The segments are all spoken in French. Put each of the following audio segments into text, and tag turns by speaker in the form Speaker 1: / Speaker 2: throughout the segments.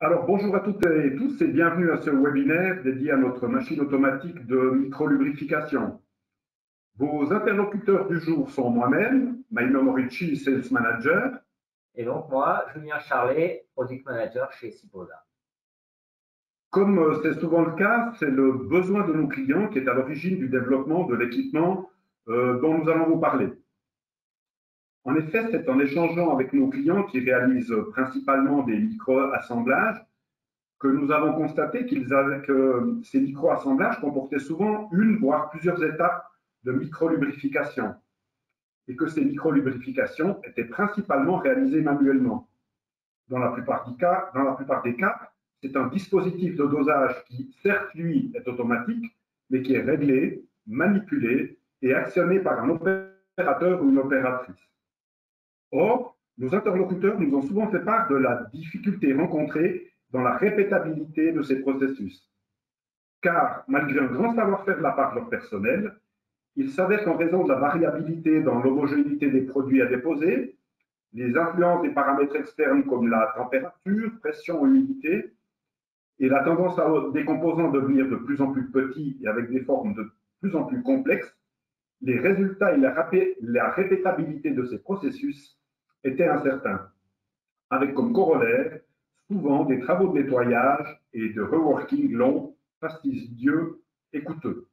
Speaker 1: Alors, bonjour à toutes et tous et bienvenue à ce webinaire dédié à notre machine automatique de microlubrification. Vos interlocuteurs du jour sont moi-même, Maïno Morici, Sales Manager.
Speaker 2: Et donc moi, Julien Charlet, Product Manager chez Siposa.
Speaker 1: Comme c'est souvent le cas, c'est le besoin de nos clients qui est à l'origine du développement de l'équipement dont nous allons vous parler. En effet, c'est en échangeant avec nos clients qui réalisent principalement des micro-assemblages que nous avons constaté que ces micro-assemblages comportaient souvent une, voire plusieurs étapes de microlubrification et que ces microlubrifications étaient principalement réalisées manuellement. Dans la plupart des cas, c'est un dispositif de dosage qui, certes, lui, est automatique, mais qui est réglé, manipulé et actionné par un opérateur ou une opératrice. Or, nos interlocuteurs nous ont souvent fait part de la difficulté rencontrée dans la répétabilité de ces processus. Car, malgré un grand savoir-faire de la part de leur personnel, il s'avère qu'en raison de la variabilité dans l'homogénéité des produits à déposer, les influences des paramètres externes comme la température, pression, humidité, et la tendance des composants à devenir de plus en plus petits et avec des formes de plus en plus complexes, les résultats et la répétabilité de ces processus étaient incertains, avec comme corollaire souvent des travaux de nettoyage et de reworking longs, fastidieux et coûteux.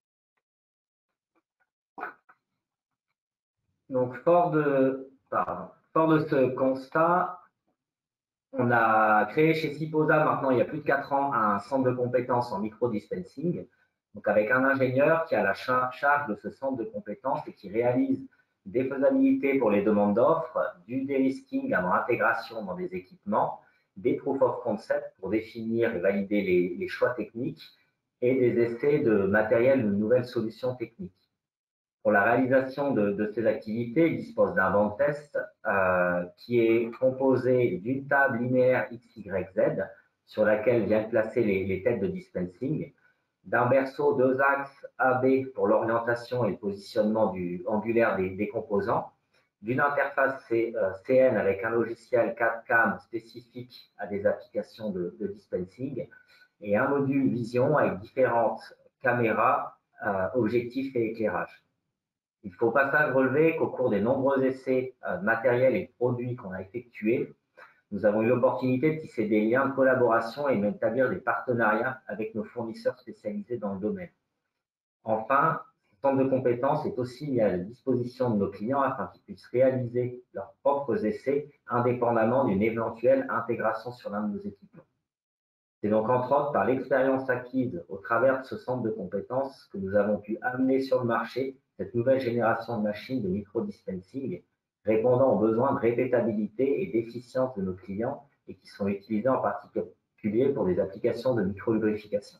Speaker 2: Donc, fort de ce constat, on a créé chez Siposa, maintenant il y a plus de 4 ans, un centre de compétences en micro-dispensing, donc avec un ingénieur qui a la charge de ce centre de compétences et qui réalise des faisabilités pour les demandes d'offres, du de-risking avant intégration dans des équipements, des proof of concept pour définir et valider les choix techniques et des essais de matériel ou de nouvelles solutions techniques. Pour la réalisation de ces activités, il dispose d'un banc de test qui est composé d'une table linéaire XYZ sur laquelle viennent placer les têtes de dispensing, d'un berceau 2 axes AB pour l'orientation et le positionnement angulaire des composants, d'une interface CN avec un logiciel 4CAM spécifique à des applications de dispensing et un module vision avec différentes caméras, objectifs et éclairage. Il faut au passage relever qu'au cours des nombreux essais matériels et produits qu'on a effectués, nous avons eu l'opportunité de tisser des liens de collaboration et d'établir des partenariats avec nos fournisseurs spécialisés dans le domaine. Enfin, ce centre de compétences est aussi mis à la disposition de nos clients afin qu'ils puissent réaliser leurs propres essais indépendamment d'une éventuelle intégration sur l'un de nos équipements. C'est donc entre autres par l'expérience acquise au travers de ce centre de compétences que nous avons pu amener sur le marché cette nouvelle génération de machines de micro-dispensing répondant aux besoins de répétabilité et d'efficience de nos clients et qui sont utilisés en particulier pour des applications de microlubrification.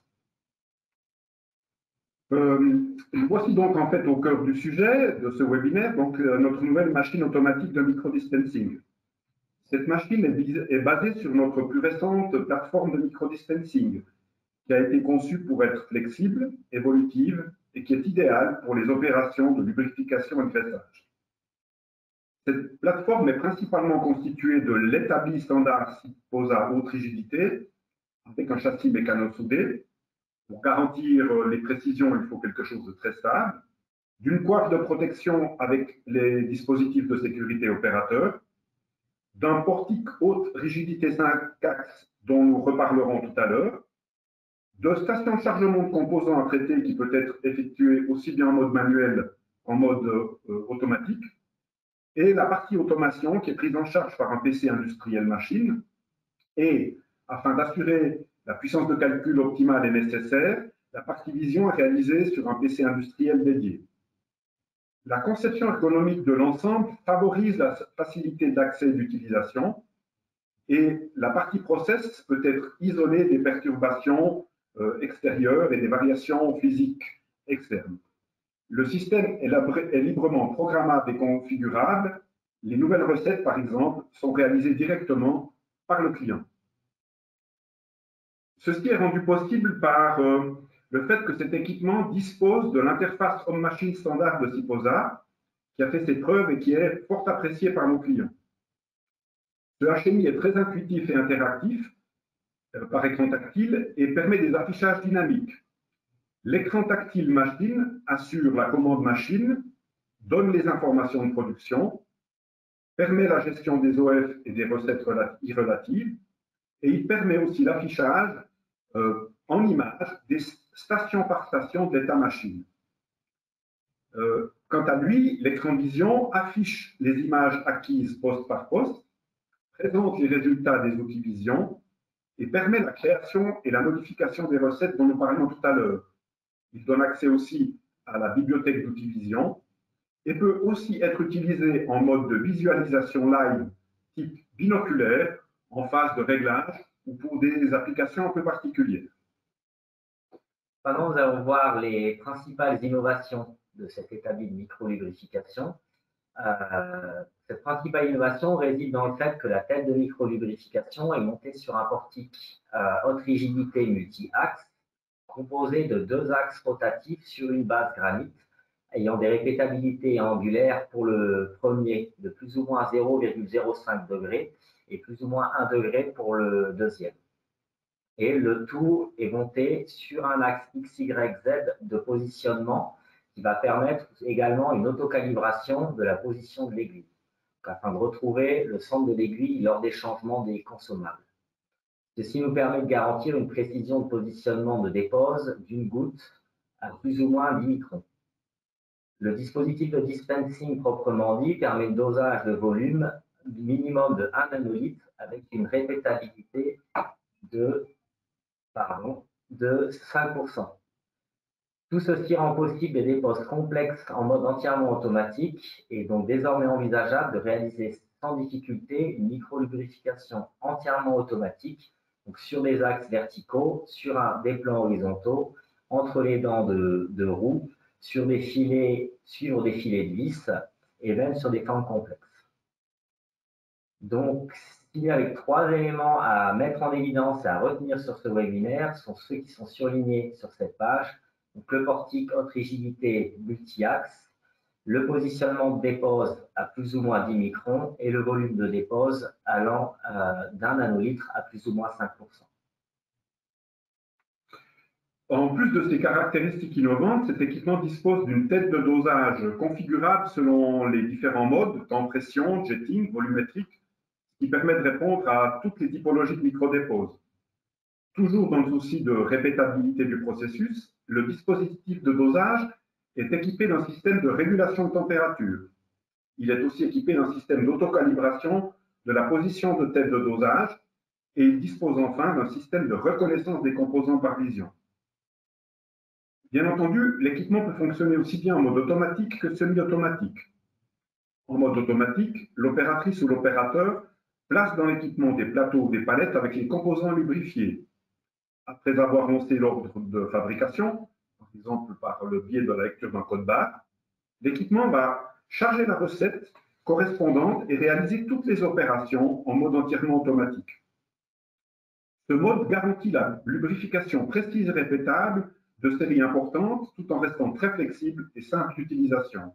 Speaker 1: Voici donc en fait au cœur du sujet de ce webinaire, donc notre nouvelle machine automatique de micro-dispensing. Cette machine est basée sur notre plus récente plateforme de micro-dispensing, qui a été conçue pour être flexible, évolutive et qui est idéale pour les opérations de lubrification et de graissage. Cette plateforme est principalement constituée de l'établi standard Siposa haute rigidité, avec un châssis mécano-soudé. Pour garantir les précisions, il faut quelque chose de très stable, d'une coiffe de protection avec les dispositifs de sécurité opérateurs, d'un portique haute rigidité 5 axes dont nous reparlerons tout à l'heure, de stations de chargement de composants à traiter qui peut être effectuée aussi bien en mode manuel qu'en mode automatique, et la partie automation qui est prise en charge par un PC industriel machine, et afin d'assurer la puissance de calcul optimale et nécessaire, la partie vision est réalisée sur un PC industriel dédié. La conception ergonomique de l'ensemble favorise la facilité d'accès et d'utilisation et la partie process peut être isolée des perturbations extérieures et des variations physiques externes. Le système est librement programmable et configurable. Les nouvelles recettes, par exemple, sont réalisées directement par le client. Ceci est rendu possible par le fait que cet équipement dispose de l'interface homme-machine standard de Siposa, qui a fait ses preuves et qui est fort appréciée par nos clients. Ce HMI est très intuitif et interactif, par écran tactile et permet des affichages dynamiques. L'écran tactile machine assure la commande machine, donne les informations de production, permet la gestion des OF et des recettes relatives, et il permet aussi l'affichage en images des station par station de l'état machine. Quant à lui, l'écran vision affiche les images acquises poste par poste, présente les résultats des outils vision et permet la création et la modification des recettes dont nous parlions tout à l'heure. Il donne accès aussi à la bibliothèque d'outils vision et peut aussi être utilisé en mode de visualisation live type binoculaire en phase de réglage ou pour des applications un peu particulières.
Speaker 2: Maintenant, nous allons voir les principales innovations de cet établi de micro-lubrification. Cette principale innovation réside dans le fait que la tête de micro-lubrification est montée sur un portique haute rigidité multi-axe composé de 2 axes rotatifs sur une base granite ayant des répétabilités angulaires pour le premier de plus ou moins 0,05 degrés et plus ou moins 1 degré pour le deuxième. Et le tout est monté sur un axe XYZ de positionnement qui va permettre également une autocalibration de la position de l'aiguille, afin de retrouver le centre de l'aiguille lors des changements des consommables. Ceci nous permet de garantir une précision de positionnement de dépose d'une goutte à plus ou moins 10 microns. Le dispositif de dispensing proprement dit permet le dosage de volume minimum de 1 nanolitre avec une répétabilité de 5%. Tout ceci rend possible des déposes complexes en mode entièrement automatique et donc désormais envisageable de réaliser sans difficulté une micro-lubrification entièrement automatique, donc sur des axes verticaux, sur des plans horizontaux, entre les dents de roue, sur des filets, suivre des filets de vis et même sur des formes complexes. Donc, s'il y avait 3 éléments à mettre en évidence et à retenir sur ce webinaire, sont ceux qui sont surlignés sur cette page. Donc, le portique haute rigidité multi-axe, le positionnement de dépose à plus ou moins 10 microns et le volume de dépose allant d'1 nanolitre à plus ou moins 5%.
Speaker 1: En plus de ces caractéristiques innovantes, cet équipement dispose d'une tête de dosage configurable selon les différents modes, temps pression, jetting, volumétrique, qui permet de répondre à toutes les typologies de micro-dépose. Toujours dans le souci de répétabilité du processus, le dispositif de dosage est équipé d'un système de régulation de température. Il est aussi équipé d'un système d'autocalibration de la position de tête de dosage et il dispose enfin d'un système de reconnaissance des composants par vision. Bien entendu, l'équipement peut fonctionner aussi bien en mode automatique que semi-automatique. En mode automatique, l'opératrice ou l'opérateur place dans l'équipement des plateaux ou des palettes avec les composants lubrifiés. Après avoir lancé l'ordre de fabrication, par exemple par le biais de la lecture d'un code barre, l'équipement va charger la recette correspondante et réaliser toutes les opérations en mode entièrement automatique. Ce mode garantit la lubrification précise et répétable de séries importantes tout en restant très flexible et simple d'utilisation.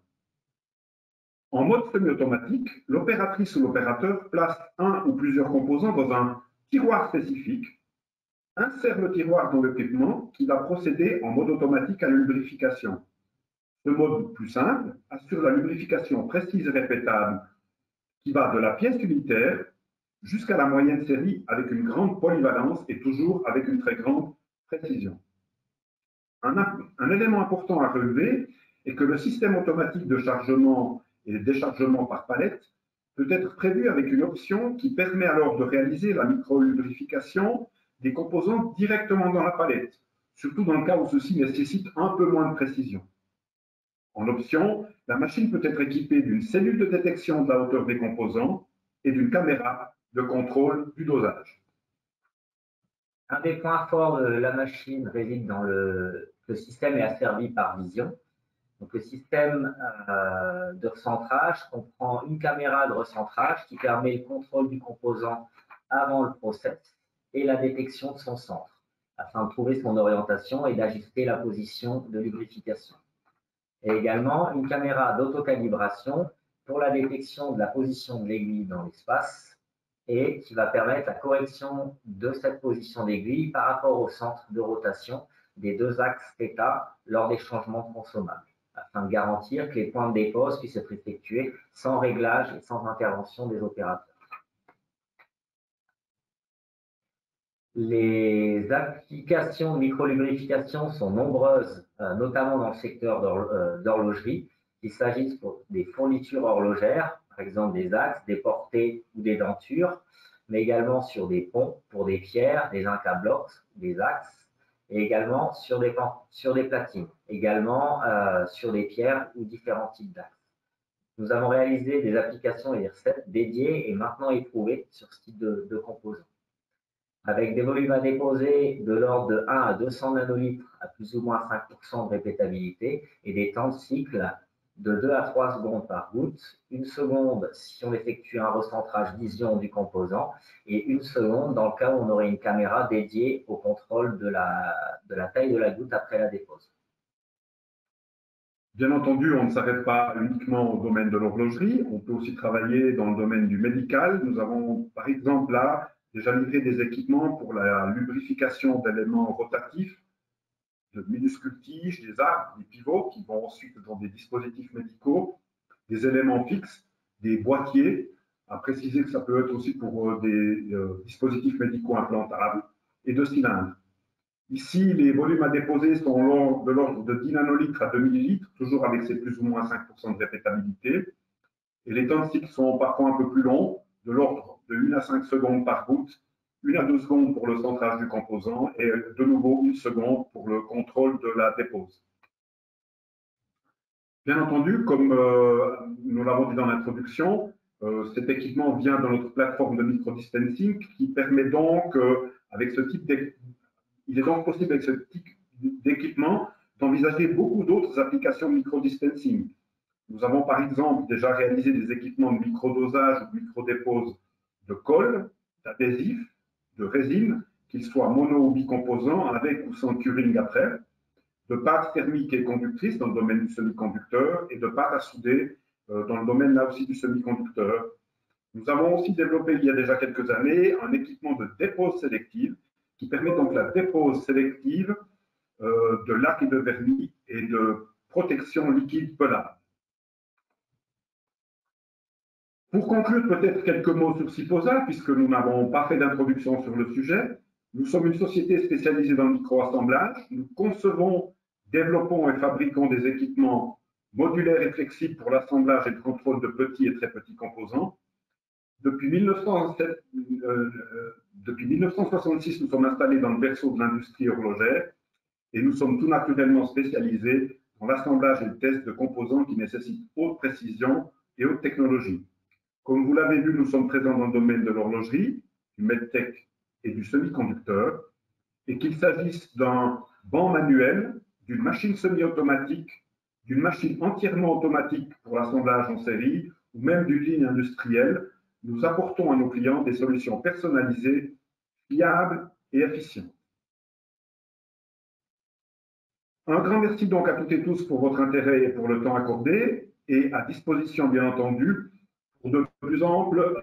Speaker 1: En mode semi-automatique, l'opératrice ou l'opérateur place un ou plusieurs composants dans un tiroir spécifique, insère le tiroir dans l'équipement qui va procéder en mode automatique à la lubrification. Ce mode plus simple assure la lubrification précise et répétable qui va de la pièce unitaire jusqu'à la moyenne série avec une grande polyvalence et toujours avec une très grande précision. Un élément important à relever est que le système automatique de chargement et de déchargement par palette peut être prévu avec une option qui permet alors de réaliser la micro-lubrification des composants directement dans la palette, surtout dans le cas où ceci nécessite un peu moins de précision. En option, la machine peut être équipée d'une cellule de détection de la hauteur des composants et d'une caméra de contrôle du dosage.
Speaker 2: Un des points forts de la machine réside dans le système est asservi par vision. Donc, le système de recentrage comprend une caméra de recentrage qui permet le contrôle du composant avant le process et la détection de son centre, afin de trouver son orientation et d'ajuster la position de lubrification. Et également une caméra d'autocalibration pour la détection de la position de l'aiguille dans l'espace et qui va permettre la correction de cette position d'aiguille par rapport au centre de rotation des deux axes θ lors des changements consommables, afin de garantir que les points de dépose puissent être effectués sans réglage et sans intervention des opérateurs. Les applications de microlubrification sont nombreuses, notamment dans le secteur d'horlogerie, qu'il s'agisse des fournitures horlogères, par exemple des axes, des portées ou des dentures, mais également sur des ponts pour des pierres, des incablox, des axes, et également sur des platines, également sur des pierres ou différents types d'axes. Nous avons réalisé des applications et des recettes dédiées et maintenant éprouvées sur ce type de composants. Avec des volumes à déposer de l'ordre de 1 à 200 nanolitres à plus ou moins 5% de répétabilité et des temps de cycle de 2 à 3 secondes par goutte, 1 seconde si on effectue un recentrage vision du composant et 1 seconde dans le cas où on aurait une caméra dédiée au contrôle de la taille de la goutte après la dépose.
Speaker 1: Bien entendu, on ne s'arrête pas uniquement au domaine de l'horlogerie, on peut aussi travailler dans le domaine du médical. Nous avons par exemple là déjà livré des équipements pour la lubrification d'éléments rotatifs, de minuscules tiges, des arcs, des pivots qui vont ensuite dans des dispositifs médicaux, des éléments fixes, des boîtiers, à préciser que ça peut être aussi pour des dispositifs médicaux implantables, et de cylindres. Ici, les volumes à déposer sont de l'ordre de 10 nanolitres à 2 millilitres, toujours avec ces plus ou moins 5% de répétabilité. Et les temps de cycle sont parfois un peu plus longs, de l'ordre de 1 à 5 secondes par goutte, 1 à 2 secondes pour le centrage du composant et de nouveau 1 seconde pour le contrôle de la dépose. Bien entendu, comme nous l'avons dit dans l'introduction, cet équipement vient de notre plateforme de microdispensing qui permet donc, avec ce type il est donc possible avec ce type d'équipement d'envisager beaucoup d'autres applications de microdispensing. Nous avons par exemple déjà réalisé des équipements de microdosage ou de microdépose de colle, d'adhésifs, de résine, qu'ils soient mono ou bicomposants, avec ou sans curing après, de pâtes thermiques et conductrices dans le domaine du semi-conducteur et de pâtes à souder dans le domaine là aussi du semi-conducteur. Nous avons aussi développé il y a déjà quelques années un équipement de dépose sélective qui permet donc la dépose sélective de lac et de vernis et de protection liquide pelable. Pour conclure, peut-être quelques mots sur Siposa, puisque nous n'avons pas fait d'introduction sur le sujet. Nous sommes une société spécialisée dans le microassemblage. Nous concevons, développons et fabriquons des équipements modulaires et flexibles pour l'assemblage et le contrôle de petits et très petits composants. Depuis 1966, nous sommes installés dans le berceau de l'industrie horlogère et nous sommes tout naturellement spécialisés dans l'assemblage et le test de composants qui nécessitent haute précision et haute technologie. Comme vous l'avez vu, nous sommes présents dans le domaine de l'horlogerie, du medtech et du semi-conducteur, et qu'il s'agisse d'un banc manuel, d'une machine semi-automatique, d'une machine entièrement automatique pour l'assemblage en série, ou même d'une ligne industrielle, nous apportons à nos clients des solutions personnalisées, fiables et efficientes. Un grand merci donc à toutes et tous pour votre intérêt et pour le temps accordé, et à disposition bien entendu pour de plus amples.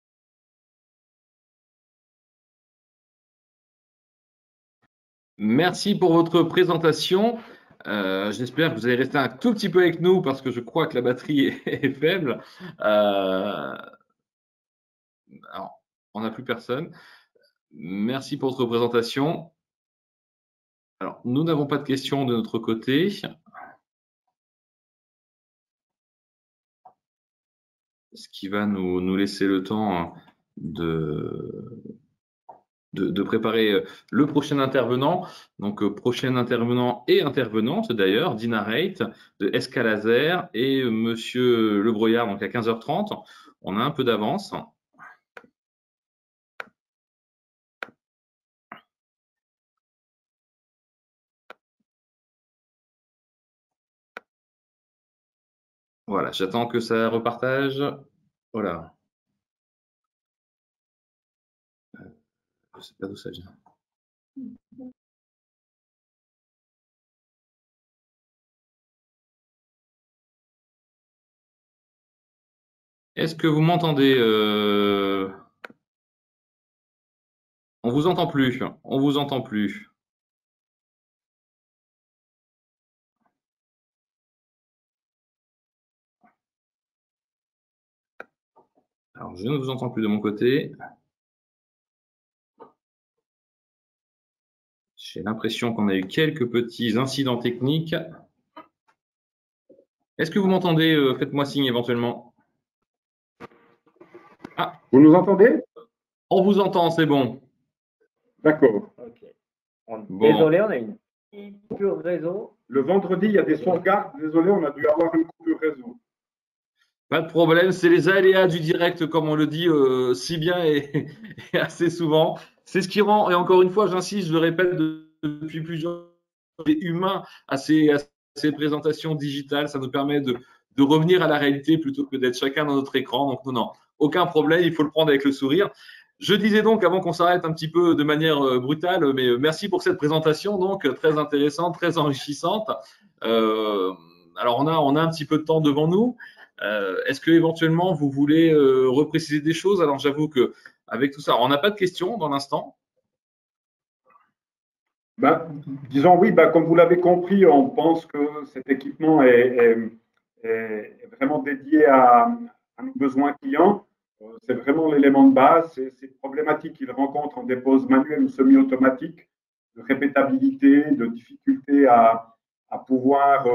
Speaker 3: Merci pour votre présentation. J'espère que vous allez rester un tout petit peu avec nous parce que je crois que la batterie est faible. Alors, on n'a plus personne. Merci pour votre présentation. Alors, nous n'avons pas de questions de notre côté. Ce qui va nous laisser le temps de préparer le prochain intervenant. Donc, prochain intervenant et intervenante d'ailleurs, Dina Reit de SK Laser et Monsieur Le Broyard, donc à 15h30. On a un peu d'avance. Voilà, j'attends que ça repartage. Voilà. Je ne sais pas d'où ça vient. Est-ce que vous m'entendez On vous entend plus. On vous entend plus. Alors, je ne vous entends plus de mon côté. J'ai l'impression qu'on a eu quelques petits incidents techniques. Est-ce que vous m'entendez? Faites-moi signe éventuellement.
Speaker 1: Ah, vous nous entendez?
Speaker 3: On vous entend, c'est bon.
Speaker 1: D'accord.
Speaker 2: Okay. Désolé, on a une coupure réseau.
Speaker 1: Le vendredi, il y a des sauvegardes. Désolé, on a dû avoir une coupure réseau.
Speaker 3: Pas de problème, c'est les aléas du direct, comme on le dit si bien et assez souvent. C'est ce qui rend, et encore une fois, j'insiste, je le répète depuis plusieurs humains à ces présentations digitales. Ça nous permet de revenir à la réalité plutôt que d'être chacun dans notre écran. Donc, non, aucun problème, il faut le prendre avec le sourire. Je disais donc, avant qu'on s'arrête un petit peu de manière brutale, mais merci pour cette présentation, donc très intéressante, très enrichissante. Alors, on a un petit peu de temps devant nous. Est-ce que éventuellement vous voulez repréciser des choses? Alors, j'avoue que avec tout ça, on n'a pas de questions dans l'instant.
Speaker 1: Disons oui, comme vous l'avez compris, on pense que cet équipement est vraiment dédié à nos besoins clients. C'est vraiment l'élément de base. Ces problématiques qu'ils rencontrent en dépose manuelle ou semi-automatique, de répétabilité, de difficulté à pouvoir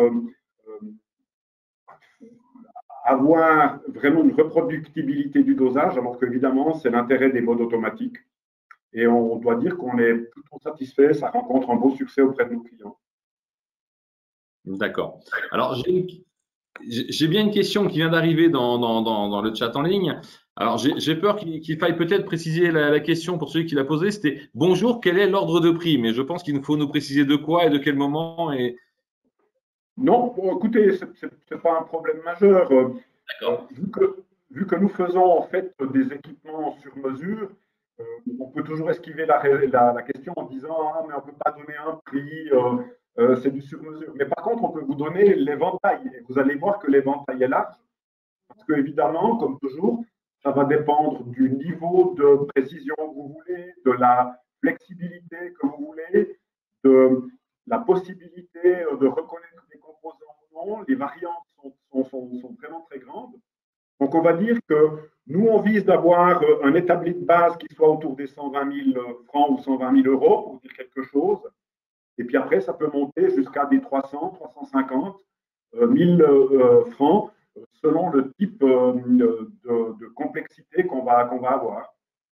Speaker 1: avoir vraiment une reproductibilité du dosage, alors qu'évidemment, c'est l'intérêt des modes automatiques. Et on doit dire qu'on est plutôt satisfait, ça rencontre un beau succès auprès de nos clients.
Speaker 3: D'accord. Alors, j'ai bien une question qui vient d'arriver dans le chat en ligne. Alors, j'ai peur qu'il faille peut-être préciser la question pour celui qui l'a posée. C'était « Bonjour, quel est l'ordre de prix ?» Mais je pense qu'il faut nous préciser de quoi et de quel moment.
Speaker 1: Non, bon, écoutez, ce n'est pas un problème majeur. Vu que nous faisons en fait des équipements sur mesure, on peut toujours esquiver la question en disant ah, mais on ne peut pas donner un prix, c'est du sur mesure. Mais par contre, on peut vous donner l'éventail. Et vous allez voir que l'éventail est large. Parce que, évidemment, comme toujours, ça va dépendre du niveau de précision que vous voulez, de la flexibilité que vous voulez, de la possibilité de reconnaître des composants ou non. Les variantes sont vraiment très grandes. Donc, on va dire que nous, on vise d'avoir un établi de base qui soit autour des 120 000 francs ou 120 000 euros, pour dire quelque chose. Et puis après, ça peut monter jusqu'à des 300, 350 000 francs, selon le type de complexité qu'on va avoir.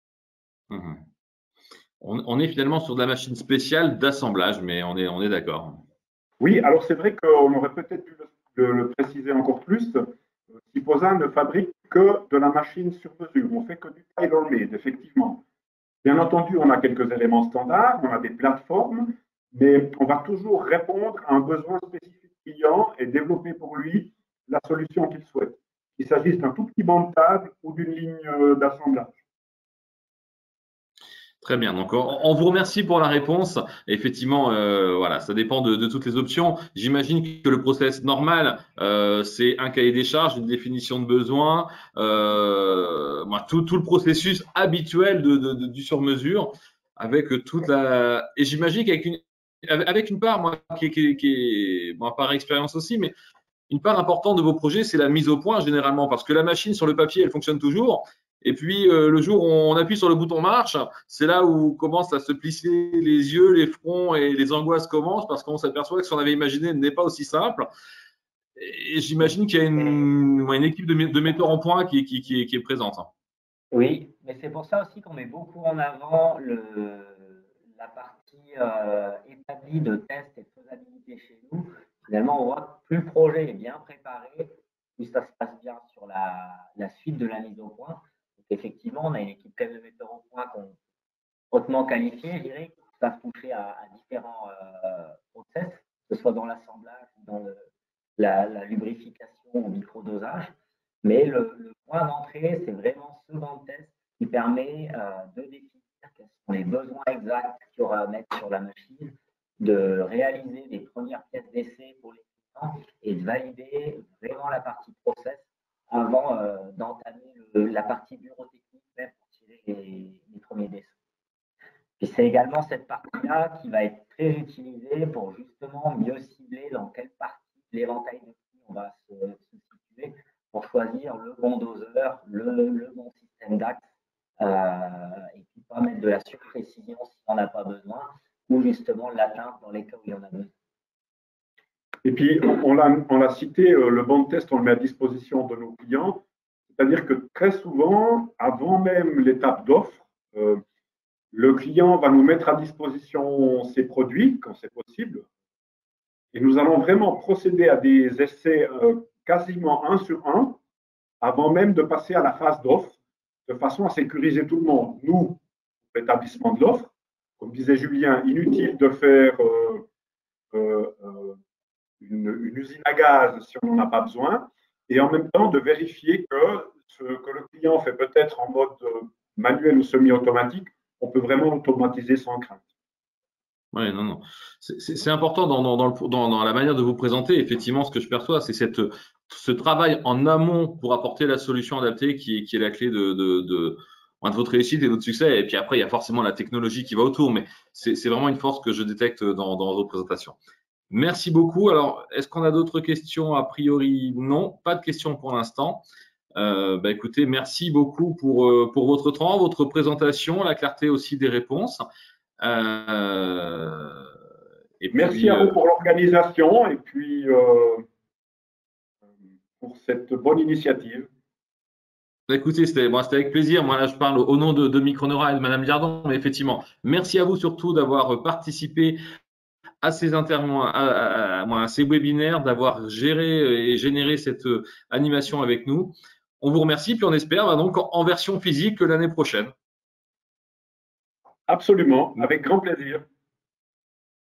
Speaker 3: On est finalement sur de la machine spéciale d'assemblage, mais on est d'accord.
Speaker 1: Oui, alors c'est vrai qu'on aurait peut-être pu le préciser encore plus. Siposa ne fabrique que de la machine sur mesure. On fait que du tailor-made, effectivement. Bien entendu, on a quelques éléments standards, on a des plateformes, mais on va toujours répondre à un besoin spécifique client et développer pour lui la solution qu'il souhaite. Qu'il s'agisse d'un tout petit banc de table ou d'une ligne d'assemblage.
Speaker 3: Très bien. Donc, on vous remercie pour la réponse. Effectivement, voilà, ça dépend de toutes les options. J'imagine que le process normal, c'est un cahier des charges, une définition de besoin, tout le processus habituel du sur-mesure, avec toute la. Et j'imagine qu'avec une part, moi, qui est bon, par expérience aussi, mais une part importante de vos projets, c'est la mise au point généralement, parce que la machine sur le papier, elle fonctionne toujours. Et puis, le jour où on appuie sur le bouton marche, c'est là où commencent à se plisser les yeux, les fronts et les angoisses commencent parce qu'on s'aperçoit que ce qu'on avait imaginé n'est pas aussi simple. Et j'imagine qu'il y a une équipe de metteurs en point qui est présente.
Speaker 2: Oui, mais c'est pour ça aussi qu'on met beaucoup en avant la partie établie de tests et de faisabilité chez nous. Finalement, on voit que plus le projet est bien préparé, plus ça se passe bien sur la suite de la mise au point. Donc, effectivement, on a une équipe de metteurs en point hautement qualifiée, je dirais, qui savent toucher à différents process, que ce soit dans l'assemblage ou dans la lubrification au microdosage. Mais le point d'entrée, c'est vraiment ce banc de test qui permet de définir quels sont les besoins exacts qu'il y aura à mettre sur la machine, de réaliser les premières pièces d'essai pour les clients et de valider vraiment la partie process avant d'entamer la partie bureau technique même pour tirer les premiers dessins. c'est également cette partie-là qui va être très utilisée pour justement mieux cibler dans quelle partie de l'éventail de prix on va se situer pour choisir le bon doseur, le bon système d'axe, et puis pas mettre de la surprécision si on n'a pas besoin, ou justement l'atteinte dans les cas où il y en a besoin.
Speaker 1: Et puis, on l'a cité, le banc de test, on le met à disposition de nos clients. C'est-à-dire que très souvent, avant même l'étape d'offre, le client va nous mettre à disposition ses produits quand c'est possible. Et nous allons vraiment procéder à des essais quasiment 1 sur 1 avant même de passer à la phase d'offre, de façon à sécuriser tout le monde. Nous, l'établissement de l'offre, comme disait Julien, inutile de faire une usine à gaz si on n'en a pas besoin, et en même temps de vérifier que ce que le client fait peut-être en mode manuel ou semi-automatique, on peut vraiment l'automatiser sans crainte.
Speaker 3: Oui, non, non. C'est important dans la manière de vous présenter. Effectivement, ce que je perçois, c'est ce travail en amont pour apporter la solution adaptée qui est la clé de votre réussite et de votre succès. Et puis après, il y a forcément la technologie qui va autour, mais c'est vraiment une force que je détecte dans votre présentation. Merci beaucoup. Alors, est-ce qu'on a d'autres questions? A priori, non. Pas de questions pour l'instant. Écoutez, merci beaucoup pour votre temps, votre présentation, la clarté aussi des réponses.
Speaker 1: Et merci à vous pour l'organisation et puis pour cette bonne initiative.
Speaker 3: Écoutez, c'était avec plaisir. Moi, là, je parle au nom de Microneura et de Madame Liardon, mais effectivement, merci à vous surtout d'avoir participé à ces à ces webinaires, d'avoir géré et généré cette animation avec nous. On vous remercie, puis on espère donc en version physique l'année prochaine.
Speaker 1: Absolument, avec grand plaisir.